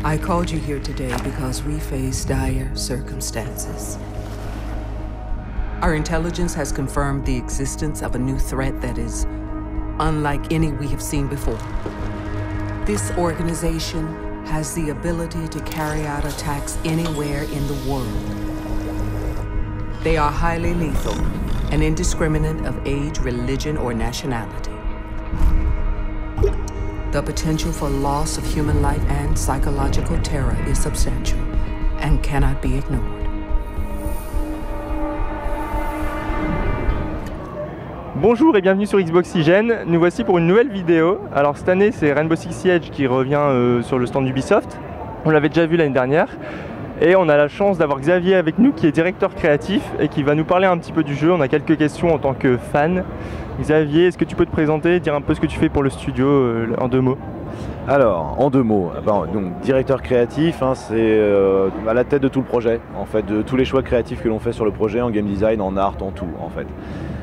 I called you here today because we face dire circumstances. Our intelligence has confirmed the existence of a new threat that is unlike any we have seen before. This organization has the ability to carry out attacks anywhere in the world. They are highly lethal and indiscriminate of age, religion, or nationality. The potential for loss of human life and psychological terror is substantial and cannot be ignored. Bonjour et bienvenue sur Xboxygène, nous voici pour une nouvelle vidéo. Alors cette année c'est Rainbow Six Siege qui revient sur le stand d'Ubisoft. On l'avait déjà vu l'année dernière. Et on a la chance d'avoir Xavier avec nous qui est directeur créatif et qui va nous parler un petit peu du jeu. On a quelques questions en tant que fan. Xavier, est-ce que tu peux te présenter, dire un peu ce que tu fais pour le studio en deux mots? Alors, en deux mots, donc directeur créatif, c'est à la tête de tout le projet, en fait, de tous les choix créatifs que l'on fait sur le projet, en game design, en art, en tout, en fait.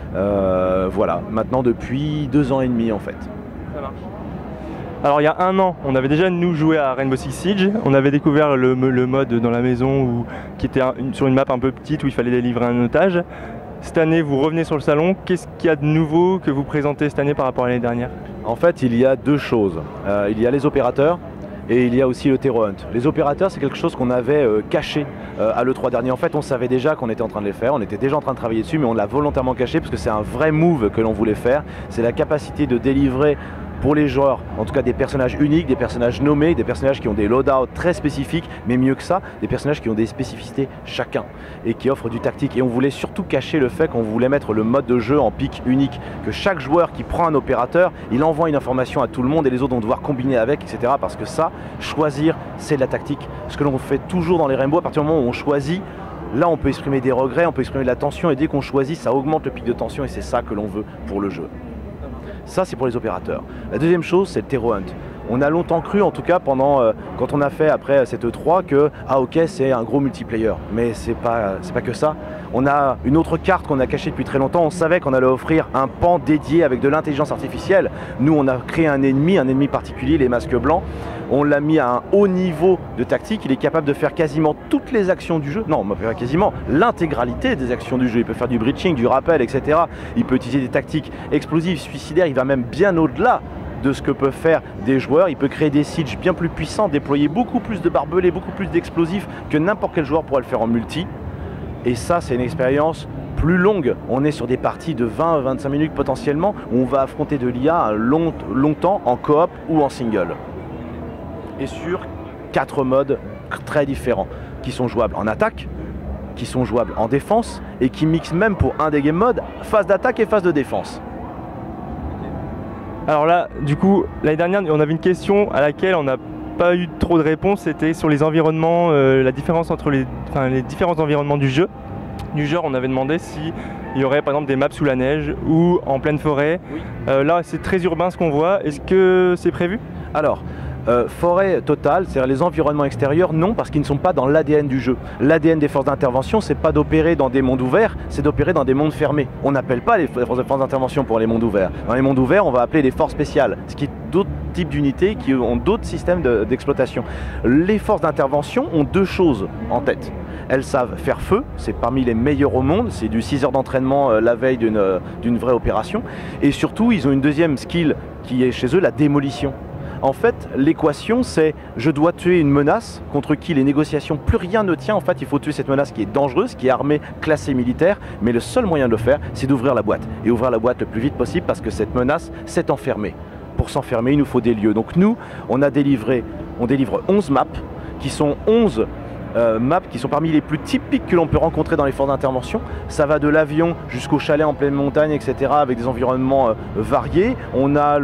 Voilà, maintenant depuis 2 ans et demi, en fait. Ça marche. Alors il y a un an, on avait déjà nous joué à Rainbow Six Siege, on avait découvert le mode dans la maison qui était sur une map un peu petite où il fallait délivrer un otage. Cette année vous revenez sur le salon, qu'est-ce qu'il y a de nouveau que vous présentez cette année par rapport à l'année dernière? En fait il y a deux choses, il y a les opérateurs et il y a aussi le Terror Hunt. Les opérateurs c'est quelque chose qu'on avait caché à l'E3 dernier. En fait on savait déjà qu'on était en train de les faire, on était déjà en train de travailler dessus mais on l'a volontairement caché parce que c'est un vrai move que l'on voulait faire. C'est la capacité de délivrer pour les joueurs, en tout cas des personnages uniques, des personnages nommés, des personnages qui ont des loadouts très spécifiques, mais mieux que ça, des personnages qui ont des spécificités chacun et qui offrent du tactique. Et on voulait surtout cacher le fait qu'on voulait mettre le mode de jeu en pic unique, que chaque joueur qui prend un opérateur, il envoie une information à tout le monde et les autres vont devoir combiner avec, etc. Parce que ça, choisir, c'est de la tactique. Ce que l'on fait toujours dans les Rainbow, à partir du moment où on choisit, là on peut exprimer des regrets, on peut exprimer de la tension et dès qu'on choisit, ça augmente le pic de tension et c'est ça que l'on veut pour le jeu. Ça c'est pour les opérateurs. La deuxième chose c'est le Terror Hunt. On a longtemps cru en tout cas quand on a fait après cette E3 que ok c'est un gros multiplayer. Mais c'est pas que ça. On a une autre carte qu'on a cachée depuis très longtemps. On savait qu'on allait offrir un pan dédié avec de l'intelligence artificielle. Nous on a créé un ennemi particulier, les masques blancs. On l'a mis à un haut niveau de tactique. Il est capable de faire quasiment toutes les actions du jeu. Non, quasiment l'intégralité des actions du jeu. Il peut faire du breaching, du rappel, etc. Il peut utiliser des tactiques explosives, suicidaires. Il va même bien au-delà de ce que peuvent faire des joueurs. Il peut créer des sieges bien plus puissants, déployer beaucoup plus de barbelés, beaucoup plus d'explosifs que n'importe quel joueur pourrait le faire en multi. Et ça, c'est une expérience plus longue. On est sur des parties de 20-25 minutes potentiellement où on va affronter de l'IA longtemps en coop ou en single. Et sur 4 modes très différents qui sont jouables en attaque, qui sont jouables en défense et qui mixent même pour un des game modes phase d'attaque et phase de défense. Alors là, du coup, l'année dernière, on avait une question à laquelle on n'a pas eu trop de réponse, c'était sur les environnements, la différence entre les différents environnements du jeu. Du genre, on avait demandé s'il y aurait par exemple des maps sous la neige ou en pleine forêt. Oui. Là, c'est très urbain ce qu'on voit. Est-ce que c'est prévu? Alors, forêt totale, c'est-à-dire les environnements extérieurs, non, parce qu'ils ne sont pas dans l'ADN du jeu. L'ADN des forces d'intervention, c'est pas d'opérer dans des mondes ouverts, c'est d'opérer dans des mondes fermés. On n'appelle pas les forces d'intervention pour les mondes ouverts. Dans les mondes ouverts, on va appeler les forces spéciales, ce qui est d'autres types d'unités qui ont d'autres systèmes d'exploitation. Les forces d'intervention ont deux choses en tête. Elles savent faire feu, c'est parmi les meilleurs au monde, c'est du 6 heures d'entraînement la veille d'une vraie opération. Et surtout, ils ont une deuxième skill qui est chez eux, la démolition. En fait, l'équation c'est je dois tuer une menace contre qui les négociations, plus rien ne tient. En fait, il faut tuer cette menace qui est dangereuse, qui est armée, classée militaire. Mais le seul moyen de le faire, c'est d'ouvrir la boîte. Et ouvrir la boîte le plus vite possible parce que cette menace s'est enfermée. Pour s'enfermer, il nous faut des lieux. Donc nous, on délivre 11 maps qui sont 11 maps qui sont parmi les plus typiques que l'on peut rencontrer dans les forces d'intervention. Ça va de l'avion jusqu'au chalet en pleine montagne, etc. avec des environnements variés. On a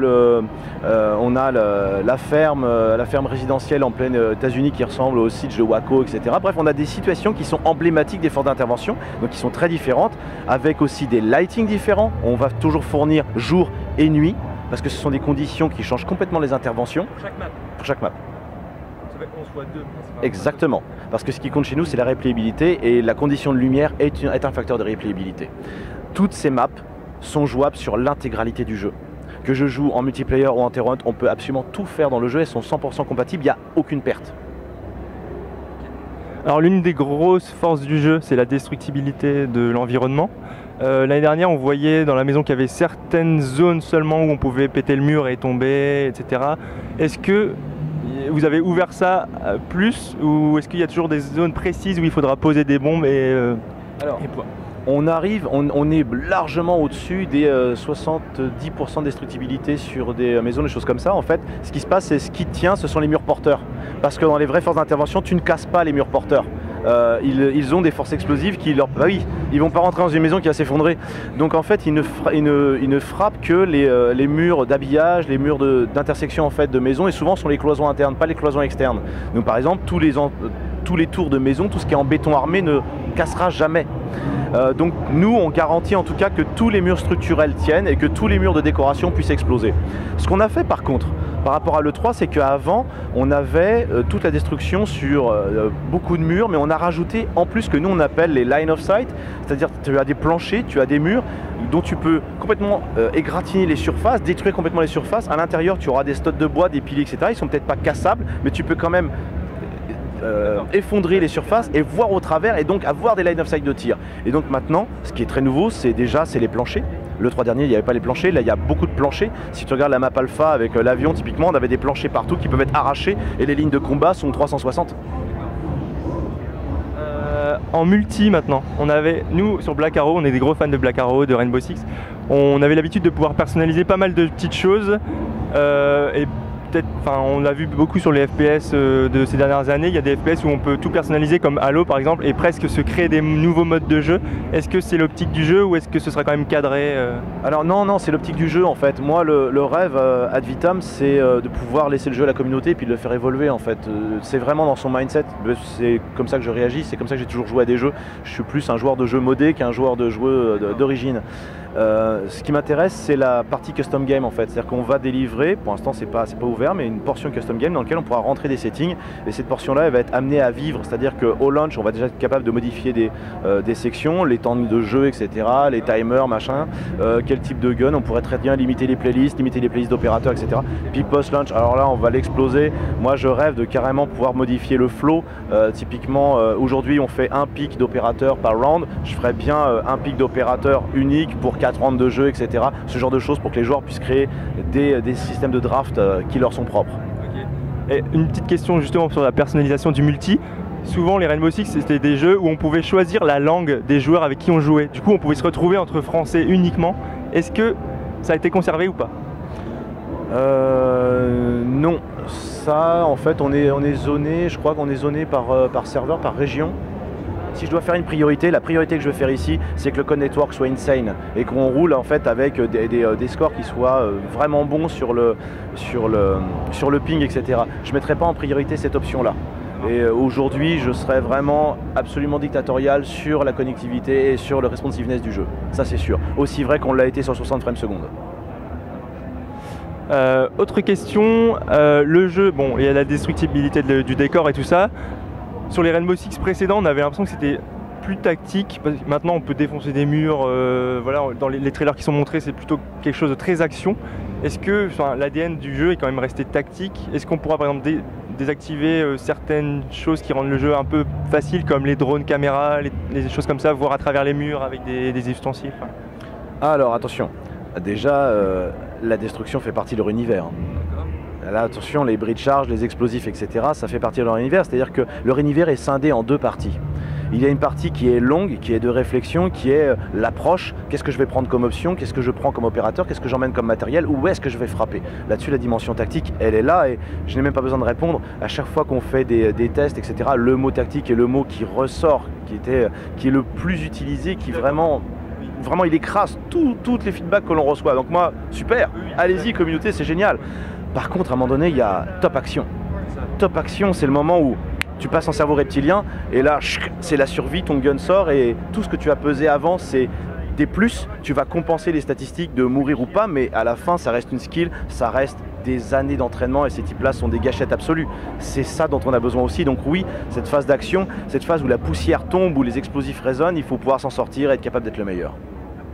la ferme résidentielle en pleine États-Unis qui ressemble au siege de Waco, etc. Bref, on a des situations qui sont emblématiques des forces d'intervention, donc qui sont très différentes, avec aussi des lightings différents. On va toujours fournir jour et nuit, parce que ce sont des conditions qui changent complètement les interventions. Pour chaque map. Pour chaque map. Ça fait 11 fois 2. Exactement, parce que ce qui compte chez nous c'est la replayabilité et la condition de lumière est un facteur de replayabilité. Toutes ces maps sont jouables sur l'intégralité du jeu. Que je joue en multiplayer ou en Terror Hunt, on peut absolument tout faire dans le jeu, elles sont 100% compatibles, il n'y a aucune perte. Alors l'une des grosses forces du jeu, c'est la destructibilité de l'environnement. L'année dernière, on voyait dans la maison qu'il y avait certaines zones seulement où on pouvait péter le mur et tomber, etc. Est-ce que vous avez ouvert ça plus, ou est-ce qu'il y a toujours des zones précises où il faudra poser des bombes Alors, on est largement au-dessus des 70% de destructibilité sur des maisons, des choses comme ça. En fait, ce qui se passe, c'est ce qui tient, ce sont les murs porteurs. Parce que dans les vraies forces d'intervention, tu ne casses pas les murs porteurs. Ils ont des forces explosives qui leur... Bah oui, ils vont pas rentrer dans une maison qui va s'effondrer. Donc en fait, ils ne frappent que les murs d'habillage, les murs d'intersection en fait de maison, et souvent sont les cloisons internes, pas les cloisons externes. Donc par exemple, tous les tours de maison, tout ce qui est en béton armé ne cassera jamais. Donc nous, on garantit en tout cas que tous les murs structurels tiennent et que tous les murs de décoration puissent exploser. Ce qu'on a fait par contre, par rapport à l'E3, c'est qu'avant, on avait toute la destruction sur beaucoup de murs, mais on a rajouté en plus que nous on appelle les line of sight, c'est-à-dire tu as des planchers, tu as des murs dont tu peux complètement égratigner les surfaces, détruire complètement les surfaces. À l'intérieur, tu auras des studs de bois, des piliers, etc. Ils sont peut-être pas cassables, mais tu peux quand même effondrer les surfaces et voir au travers, et donc avoir des line of sight de tir. Et donc maintenant, ce qui est très nouveau, c'est les planchers. Le 3 dernier, il n'y avait pas les planchers, là il y a beaucoup de planchers. Si tu regardes la map alpha avec l'avion, typiquement, on avait des planchers partout qui peuvent être arrachés, et les lignes de combat sont 360. En multi maintenant, nous sur Black Arrow, on est des gros fans de Black Arrow, de Rainbow Six. On avait l'habitude de pouvoir personnaliser pas mal de petites choses, et on l'a vu beaucoup sur les FPS de ces dernières années. Il y a des FPS où on peut tout personnaliser, comme Halo par exemple, et presque se créer des nouveaux modes de jeu. Est-ce que c'est l'optique du jeu, ou est-ce que ce sera quand même cadré Alors non, c'est l'optique du jeu en fait. Moi, le rêve ad vitam, c'est de pouvoir laisser le jeu à la communauté et puis de le faire évoluer en fait. C'est vraiment dans son mindset. C'est comme ça que je réagis, c'est comme ça que j'ai toujours joué à des jeux. Je suis plus un joueur de jeu modé qu'un joueur de jeu d'origine. Ce qui m'intéresse, c'est la partie custom game en fait. C'est-à-dire qu'on va délivrer, pour l'instant c'est pas ouvert, mais une portion custom game dans laquelle on pourra rentrer des settings, et cette portion-là, elle va être amenée à vivre. C'est-à-dire qu'au launch, on va déjà être capable de modifier des sections, les temps de jeu, etc., les timers, machin, quel type de gun. On pourrait très bien limiter les playlists d'opérateurs, etc. Puis post-launch, alors là, on va l'exploser. Moi, je rêve de carrément pouvoir modifier le flow. Typiquement, aujourd'hui, on fait un pic d'opérateurs par round. Je ferais bien un pic d'opérateurs unique pour 4 rounds de jeu, etc. Ce genre de choses pour que les joueurs puissent créer des systèmes de draft qui leur sont propres. Et une petite question justement sur la personnalisation du multi. Souvent les Rainbow Six, c'était des jeux où on pouvait choisir la langue des joueurs avec qui on jouait. Du coup, on pouvait se retrouver entre français uniquement. Est-ce que ça a été conservé ou pas? Non. Ça, en fait, on est zoné, je crois qu'on est zoné par serveur, par région. Si je dois faire une priorité, la priorité que je veux faire ici, c'est que le code network soit insane et qu'on roule en fait avec des scores qui soient vraiment bons sur le ping, etc. Je ne mettrai pas en priorité cette option-là. Et aujourd'hui, je serais vraiment absolument dictatorial sur la connectivité et sur le responsiveness du jeu. Ça, c'est sûr. Aussi vrai qu'on l'a été sur 60 frames secondes. Autre question, le jeu, bon, il y a la destructibilité du décor et tout ça. Sur les Rainbow Six précédents, on avait l'impression que c'était plus tactique. Maintenant, on peut défoncer des murs. Voilà, dans les trailers qui sont montrés, c'est plutôt quelque chose de très action. Est-ce que l'ADN du jeu est quand même resté tactique? Est-ce qu'on pourra par exemple désactiver certaines choses qui rendent le jeu un peu facile, comme les drones caméras, les choses comme ça, voir à travers les murs avec des ustensiles? Alors attention, déjà la destruction fait partie de leur univers. Là, attention, les bris de charge, les explosifs, etc., ça fait partie de leur univers. C'est-à-dire que leur univers est scindé en deux parties. Il y a une partie qui est longue, qui est de réflexion, qui est l'approche. Qu'est-ce que je vais prendre comme option? Qu'est-ce que je prends comme opérateur? Qu'est-ce que j'emmène comme matériel? Où est-ce que je vais frapper? Là-dessus, la dimension tactique, elle est là, et je n'ai même pas besoin de répondre. À chaque fois qu'on fait des tests, etc., le mot tactique est le mot qui ressort, qui est le plus utilisé, qui vraiment il écrase tous les feedbacks que l'on reçoit. Donc moi, super, allez-y communauté, c'est génial. Par contre, à un moment donné, il y a top action. Top action, c'est le moment où tu passes en cerveau reptilien et là, c'est la survie, ton gun sort et tout ce que tu as pesé avant, c'est des plus. Tu vas compenser les statistiques de mourir ou pas, mais à la fin, ça reste une skill, ça reste des années d'entraînement et ces types-là sont des gâchettes absolues. C'est ça dont on a besoin aussi. Donc oui, cette phase d'action, cette phase où la poussière tombe, où les explosifs résonnent, il faut pouvoir s'en sortir et être capable d'être le meilleur.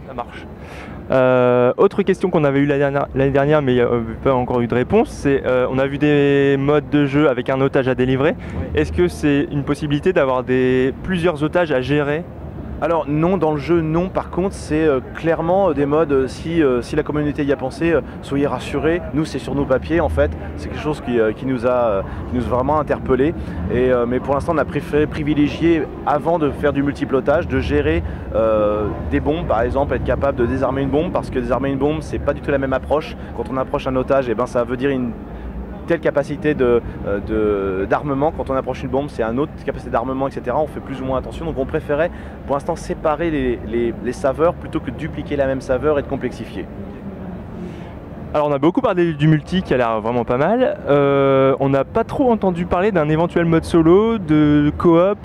Ça marche. Autre question qu'on avait eue l'année dernière, mais pas encore eu de réponse, c'est on a vu des modes de jeu avec un otage à délivrer. Oui. Est-ce que c'est une possibilité d'avoir plusieurs otages à gérer? Alors non, dans le jeu non, par contre c'est clairement des modes, si la communauté y a pensé, soyez rassurés, nous c'est sur nos papiers en fait, c'est quelque chose qui nous a vraiment interpellés, mais pour l'instant on a préféré privilégier, avant de faire du multiple otage, de gérer des bombes par exemple, être capable de désarmer une bombe, parce que désarmer une bombe c'est pas du tout la même approche. Quand on approche un otage, et ben, ça veut dire une telle capacité d'armement. Quand on approche une bombe, c'est une autre capacité d'armement, etc. On fait plus ou moins attention. Donc on préférait pour l'instant séparer les saveurs plutôt que de dupliquer la même saveur et de complexifier. Alors on a beaucoup parlé du multi qui a l'air vraiment pas mal. On n'a pas trop entendu parler d'un éventuel mode solo, de coop,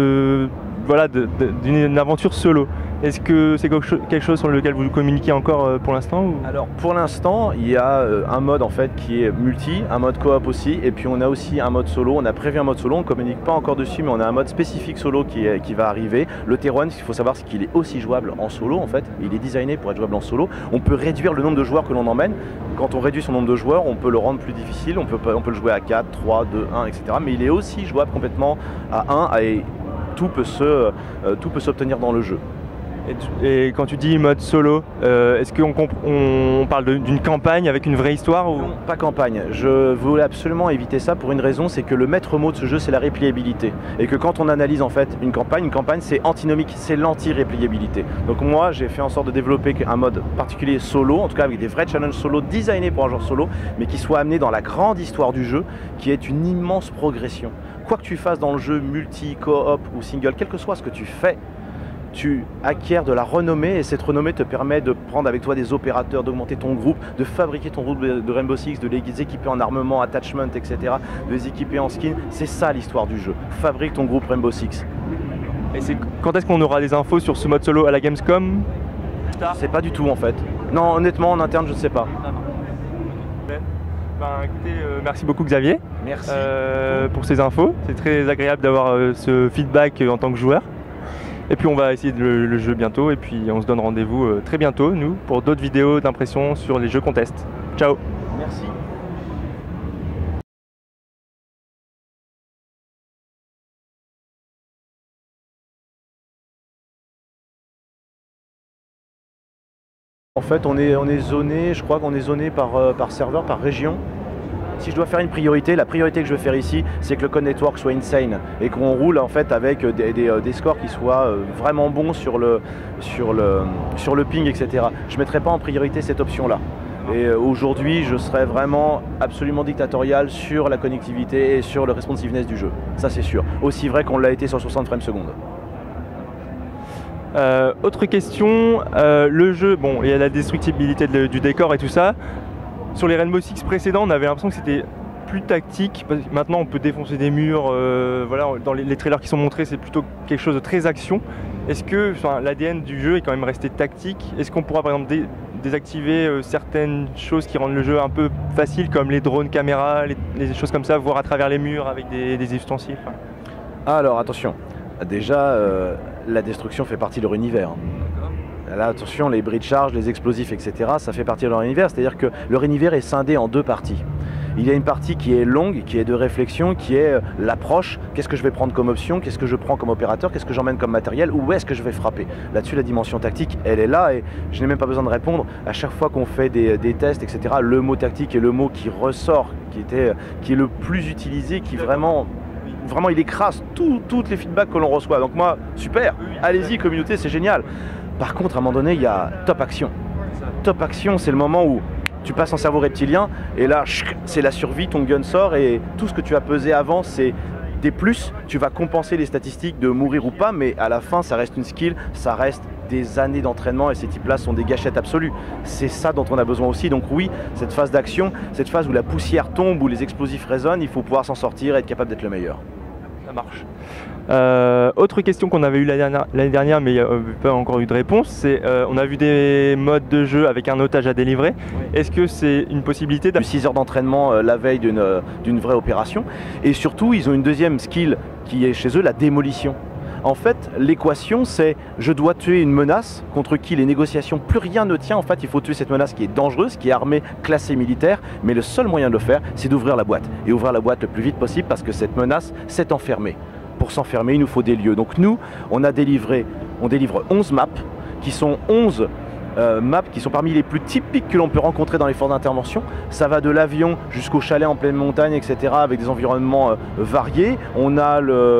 d'une aventure solo. Est-ce que c'est quelque chose sur lequel vous communiquez encore pour l'instant ou... Alors pour l'instant il y a un mode en fait qui est multi, un mode coop aussi, et puis on a aussi un mode solo. On a prévu un mode solo, on ne communique pas encore dessus, mais on a un mode spécifique solo qui va arriver. Le T1, ce qu'il faut savoir, c'est qu'il est aussi jouable en solo en fait. Il est designé pour être jouable en solo. On peut réduire le nombre de joueurs que l'on emmène. Quand on réduit son nombre de joueurs, on peut le rendre plus difficile. On peut le jouer à 4, 3, 2, 1, etc. Mais il est aussi jouable complètement à 1 et tout peut s'obtenir dans le jeu. Et quand tu dis mode solo, est-ce qu'on parle d'une campagne avec une vraie histoire ou... Non, pas campagne. Je voulais absolument éviter ça pour une raison, c'est que le maître mot de ce jeu, c'est la repliabilité. Et que quand on analyse en fait une campagne c'est antinomique, c'est l'anti-repliabilité. Donc moi, j'ai fait en sorte de développer un mode particulier solo, en tout cas avec des vrais challenges solo designés pour un joueur solo, mais qui soit amené dans la grande histoire du jeu, qui est une immense progression. Quoi que tu fasses dans le jeu multi, coop ou single, quel que soit ce que tu fais, tu acquiers de la renommée, et cette renommée te permet de prendre avec toi des opérateurs, d'augmenter ton groupe, de fabriquer ton groupe de Rainbow Six, de les équiper en armement, attachment, etc., de les équiper en skin. C'est ça l'histoire du jeu. Fabrique ton groupe Rainbow Six. Et quand est-ce qu'on aura des infos sur ce mode solo à la Gamescom? C'est pas du tout en fait. Non, honnêtement en interne je ne sais pas. Écoutez, merci beaucoup Xavier. Merci pour ces infos. C'est très agréable d'avoir ce feedback en tant que joueur. Et puis on va essayer le jeu bientôt, et puis on se donne rendez-vous très bientôt, nous, pour d'autres vidéos d'impression sur les jeux qu'on teste. Ciao. Merci. En fait, on est zoné, je crois qu'on est zoné par serveur, par région. Si je dois faire une priorité, la priorité que je vais faire ici, c'est que le code network soit insane et qu'on roule en fait avec des scores qui soient vraiment bons sur le ping, etc. Je ne mettrai pas en priorité cette option-là. Et aujourd'hui, je serai vraiment absolument dictatorial sur la connectivité et sur le responsiveness du jeu. Ça, c'est sûr. Aussi vrai qu'on l'a été sur 60 frames secondes. Autre question, le jeu, bon, il y a la destructibilité du décor et tout ça. Sur les Rainbow Six précédents, on avait l'impression que c'était plus tactique. Maintenant, on peut défoncer des murs. Voilà, dans les trailers qui sont montrés, c'est plutôt quelque chose de très action. Est-ce que l'ADN du jeu est quand même resté tactique? Est-ce qu'on pourra par exemple désactiver certaines choses qui rendent le jeu un peu facile, comme les drones caméras, les choses comme ça, voir à travers les murs avec des ustensiles? Alors attention, déjà la destruction fait partie de leur univers. Là, attention, les bris de charge, les explosifs, etc., ça fait partie de leur univers. C'est-à-dire que leur univers est scindé en deux parties. Il y a une partie qui est longue, qui est de réflexion, qui est l'approche. Qu'est-ce que je vais prendre comme option? Qu'est-ce que je prends comme opérateur? Qu'est-ce que j'emmène comme matériel? Où est-ce que je vais frapper? Là-dessus, la dimension tactique, elle est là et je n'ai même pas besoin de répondre. À chaque fois qu'on fait des tests, etc., le mot tactique est le mot qui ressort, qui est le plus utilisé, qui vraiment il écrase tous les feedbacks que l'on reçoit. Donc moi, super, allez-y communauté, c'est génial. Par contre, à un moment donné, il y a top action. Top action, c'est le moment où tu passes en cerveau reptilien et là, c'est la survie, ton gun sort et tout ce que tu as pesé avant, c'est des plus. Tu vas compenser les statistiques de mourir ou pas, mais à la fin, ça reste une skill, ça reste des années d'entraînement et ces types-là sont des gâchettes absolues. C'est ça dont on a besoin aussi. Donc oui, cette phase d'action, cette phase où la poussière tombe, où les explosifs résonnent, il faut pouvoir s'en sortir et être capable d'être le meilleur. Ça marche. Autre question qu'on avait eue l'année dernière, mais pas encore eu de réponse, c'est on a vu des modes de jeu avec un otage à délivrer. Oui. Est-ce que c'est une possibilité 6 heures d'entraînement la veille d'une vraie opération. Et surtout, ils ont une deuxième skill qui est chez eux, la démolition. En fait, l'équation, c'est je dois tuer une menace contre qui les négociations, plus rien ne tient. En fait, il faut tuer cette menace qui est dangereuse, qui est armée, classée militaire. Mais le seul moyen de le faire, c'est d'ouvrir la boîte. Et ouvrir la boîte le plus vite possible parce que cette menace s'est enfermée. Pour s'enfermer, il nous faut des lieux. Donc nous, on délivre 11 maps qui sont 11 maps qui sont parmi les plus typiques que l'on peut rencontrer dans les forces d'intervention. Ça va de l'avion jusqu'au chalet en pleine montagne, etc. avec des environnements variés. On a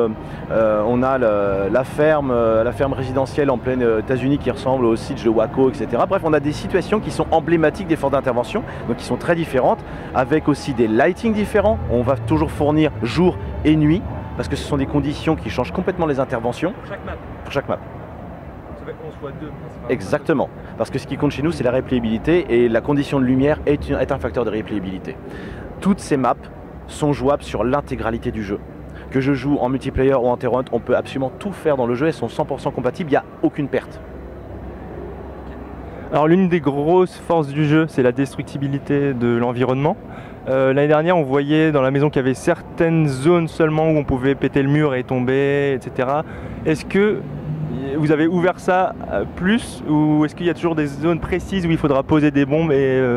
la ferme résidentielle en pleine États-Unis qui ressemble au siege de Waco, etc. Bref, on a des situations qui sont emblématiques des forces d'intervention, donc qui sont très différentes, avec aussi des lightings différents. On va toujours fournir jour et nuit, parce que ce sont des conditions qui changent complètement les interventions. Pour chaque map. Exactement, parce que ce qui compte chez nous, c'est la replayabilité et la condition de lumière est un facteur de replayabilité. Toutes ces maps sont jouables sur l'intégralité du jeu. Que je joue en multiplayer ou en Terror Hunt, on peut absolument tout faire dans le jeu, elles sont 100% compatibles, il n'y a aucune perte. Alors l'une des grosses forces du jeu, c'est la destructibilité de l'environnement. L'année dernière, on voyait dans la maison qu'il y avait certaines zones seulement où on pouvait péter le mur et tomber, etc. Est-ce que vous avez ouvert ça plus, ou est-ce qu'il y a toujours des zones précises où il faudra poser des bombes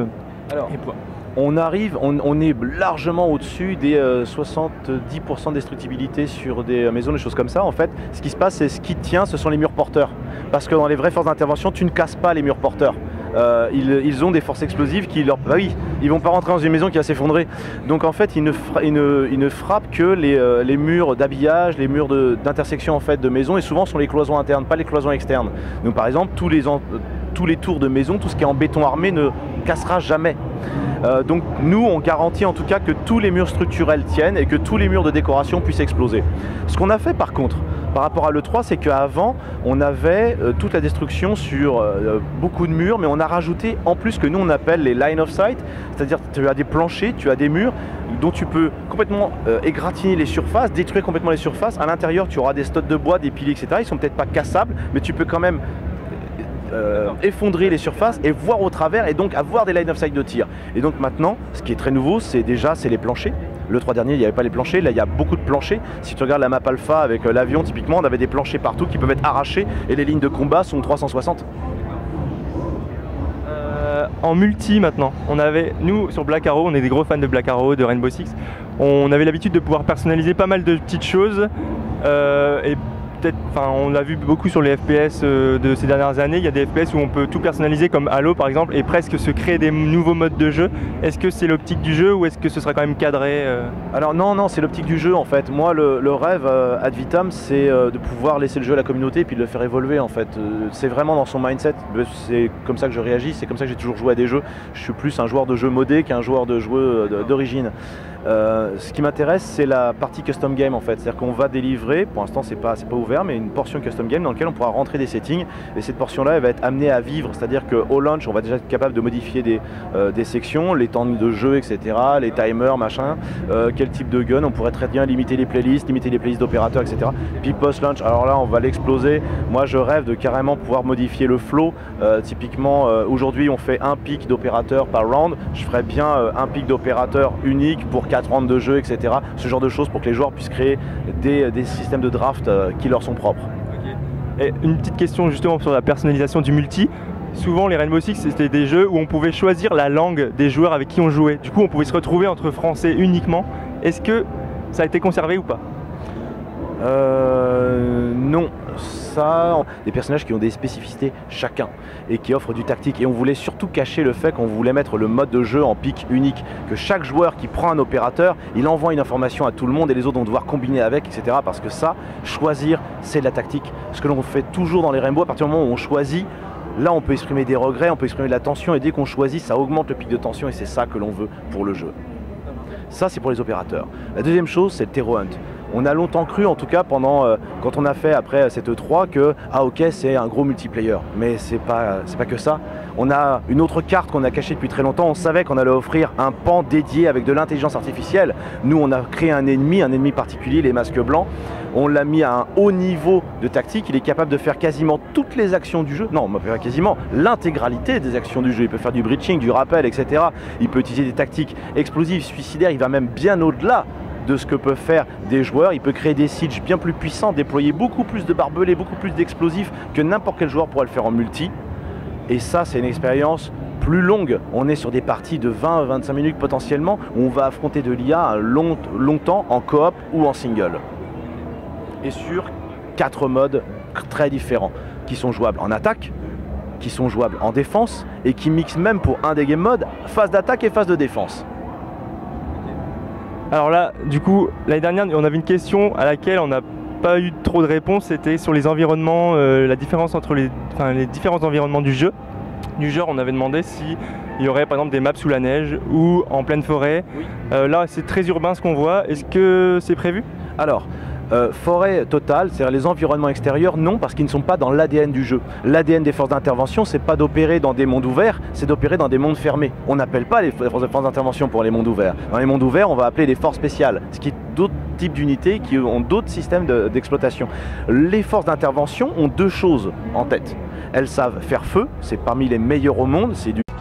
on est largement au-dessus des 70% de destructibilité sur des maisons, des choses comme ça. En fait, ce qui se passe, c'est ce qui tient, ce sont les murs porteurs. Parce que dans les vraies forces d'intervention, tu ne casses pas les murs porteurs. Ils ont des forces explosives qui leur... Bah oui, ils vont pas rentrer dans une maison qui va s'effondrer. Donc en fait, ils ne frappent que les murs d'habillage, les murs d'intersection en fait de maison, et souvent sont les cloisons internes, pas les cloisons externes. Donc par exemple, tous les tours de maison, tout ce qui est en béton armé ne cassera jamais. Donc nous, on garantit en tout cas que tous les murs structurels tiennent et que tous les murs de décoration puissent exploser. Ce qu'on a fait par contre, par rapport à l'E3, c'est qu'avant, on avait toute la destruction sur beaucoup de murs, mais on a rajouté en plus ce que nous on appelle les line of sight, c'est-à-dire tu as des planchers, tu as des murs dont tu peux complètement égratigner les surfaces, détruire complètement les surfaces. À l'intérieur, tu auras des studs de bois, des piliers, etc. Ils sont peut-être pas cassables, mais tu peux quand même effondrer les surfaces et voir au travers et donc avoir des line of sight de tir. Et donc maintenant, ce qui est très nouveau, c'est les planchers. Le 3 dernier, il n'y avait pas les planchers, là il y a beaucoup de planchers. Si tu regardes la map alpha avec l'avion, typiquement, on avait des planchers partout qui peuvent être arrachés et les lignes de combat sont 360. En multi maintenant, nous sur Black Arrow, on est des gros fans de Black Arrow, de Rainbow Six. On avait l'habitude de pouvoir personnaliser pas mal de petites choses et on l'a vu beaucoup sur les FPS de ces dernières années. Il y a des FPS où on peut tout personnaliser comme Halo par exemple et presque se créer des nouveaux modes de jeu. Est-ce que c'est l'optique du jeu ou est-ce que ce sera quand même cadré Alors non, c'est l'optique du jeu en fait. Moi le rêve ad vitam, c'est de pouvoir laisser le jeu à la communauté et puis de le faire évoluer en fait. C'est vraiment dans son mindset, c'est comme ça que je réagis, c'est comme ça que j'ai toujours joué à des jeux. Je suis plus un joueur de jeu modé qu'un joueur de jeu d'origine. Ce qui m'intéresse, c'est la partie custom game en fait, c'est-à-dire qu'on va délivrer, pour l'instant c'est pas ouvert, mais une portion custom game dans laquelle on pourra rentrer des settings et cette portion-là elle va être amenée à vivre, c'est-à-dire qu'au launch on va déjà être capable de modifier des sections, les temps de jeu, etc., les timers, machin, quel type de gun, on pourrait très bien limiter les playlists d'opérateurs, etc. Puis post-launch, alors là on va l'exploser. Moi je rêve de carrément pouvoir modifier le flow, typiquement aujourd'hui on fait un pic d'opérateurs par round, je ferais bien un pic d'opérateurs unique pour 4 rounds de jeu, etc. Ce genre de choses pour que les joueurs puissent créer des systèmes de draft qui leur sont propres. Okay. Et une petite question justement sur la personnalisation du multi. Souvent les Rainbow Six c'était des jeux où on pouvait choisir la langue des joueurs avec qui on jouait. Du coup on pouvait se retrouver entre français uniquement. Est-ce que ça a été conservé ou pas? Non. Ça, des personnages qui ont des spécificités chacun et qui offrent du tactique, et on voulait surtout cacher le fait qu'on voulait mettre le mode de jeu en pic unique, que chaque joueur qui prend un opérateur, il envoie une information à tout le monde et les autres vont devoir combiner avec, etc. Parce que ça, choisir, c'est de la tactique. Ce que l'on fait toujours dans les Rainbow, à partir du moment où on choisit, là on peut exprimer des regrets, on peut exprimer de la tension, et dès qu'on choisit, ça augmente le pic de tension, et c'est ça que l'on veut pour le jeu. Ça, c'est pour les opérateurs. La deuxième chose, c'est le Terror Hunt. On a longtemps cru, en tout cas quand on a fait après cette E3, que ok, c'est un gros multiplayer, mais c'est pas que ça. On a une autre carte qu'on a cachée depuis très longtemps. On savait qu'on allait offrir un pan dédié avec de l'intelligence artificielle. Nous, on a créé un ennemi particulier, les masques blancs. On l'a mis à un haut niveau de tactique. Il est capable de faire quasiment toutes les actions du jeu. Non, on peut faire quasiment l'intégralité des actions du jeu. Il peut faire du breaching, du rappel, etc. Il peut utiliser des tactiques explosives, suicidaires. Il va même bien au-delà de ce que peuvent faire des joueurs. Il peut créer des sieges bien plus puissants, déployer beaucoup plus de barbelés, beaucoup plus d'explosifs que n'importe quel joueur pourrait le faire en multi. Et ça, c'est une expérience plus longue. On est sur des parties de 20-25 minutes potentiellement, où on va affronter de l'IA longtemps en coop ou en single. Et sur 4 modes très différents, qui sont jouables en attaque, qui sont jouables en défense, et qui mixent même pour un des game modes, phase d'attaque et phase de défense. Alors là, du coup, l'année dernière, on avait une question à laquelle on n'a pas eu trop de réponse, c'était sur les environnements, la différence entre les différents environnements du jeu. Du genre, on avait demandé s'il y aurait par exemple des maps sous la neige ou en pleine forêt. Oui. Là, c'est très urbain ce qu'on voit. Est-ce que c'est prévu? Alors, forêt totale, c'est-à-dire les environnements extérieurs, non, parce qu'ils ne sont pas dans l'ADN du jeu. L'ADN des forces d'intervention, c'est pas d'opérer dans des mondes ouverts, c'est d'opérer dans des mondes fermés. On n'appelle pas les forces d'intervention pour les mondes ouverts. Dans les mondes ouverts, on va appeler les forces spéciales, ce qui est d'autres types d'unités qui ont d'autres systèmes d'exploitation. Les forces d'intervention ont deux choses en tête. Elles savent faire feu, c'est parmi les meilleurs au monde, c'est du...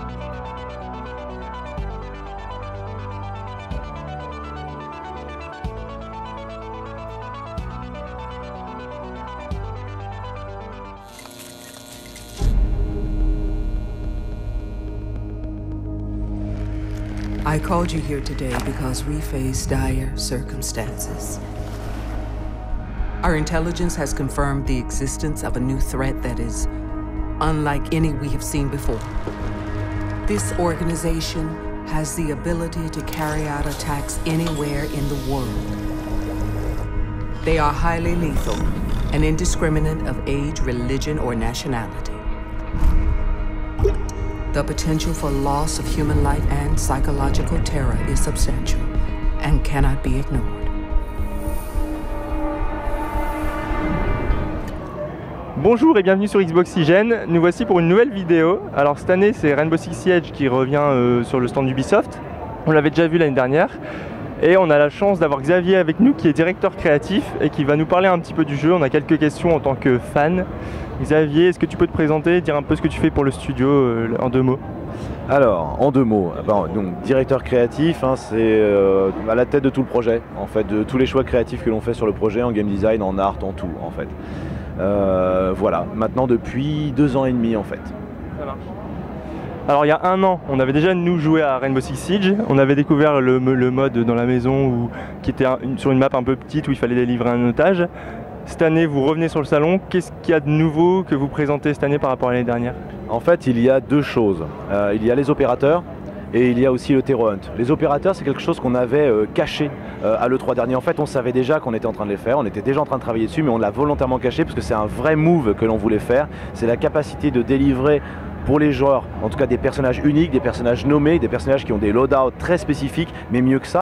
I called you here today because we face dire circumstances. Our intelligence has confirmed the existence of a new threat that is unlike any we have seen before. This organization has the ability to carry out attacks anywhere in the world. They are highly lethal and indiscriminate of age, religion, or nationality. The potential for loss of human life and psychological terror is substantial and cannot be ignored. Bonjour et bienvenue sur Xboxygène, nous voici pour une nouvelle vidéo. Alors cette année c'est Rainbow Six Siege qui revient sur le stand d'Ubisoft. On l'avait déjà vu l'année dernière. Et on a la chance d'avoir Xavier avec nous qui est directeur créatif et qui va nous parler un petit peu du jeu. On a quelques questions en tant que fan. Xavier, est-ce que tu peux te présenter, dire un peu ce que tu fais pour le studio en 2 mots? Alors, en 2 mots, donc directeur créatif, c'est à la tête de tout le projet, en fait, de tous les choix créatifs que l'on fait sur le projet, en game design, en art, en tout, en fait. Voilà, maintenant depuis 2 ans et demi, en fait. Ça marche. Alors il y a 1 an, on avait déjà nous joué à Rainbow Six Siege, on avait découvert le mode dans la maison qui était sur une map un peu petite où il fallait délivrer un otage. Cette année, vous revenez sur le salon. Qu'est-ce qu'il y a de nouveau que vous présentez cette année par rapport à l'année dernière? En fait, il y a 2 choses. Il y a les opérateurs et il y a aussi le Terror Hunt. Les opérateurs, c'est quelque chose qu'on avait caché à l'E3 dernier. En fait, on savait déjà qu'on était en train de les faire. On était déjà en train de travailler dessus, mais on l'a volontairement caché parce que c'est un vrai move que l'on voulait faire. C'est la capacité de délivrer pour les joueurs, en tout cas des personnages uniques, des personnages nommés, des personnages qui ont des loadouts très spécifiques, mais mieux que ça,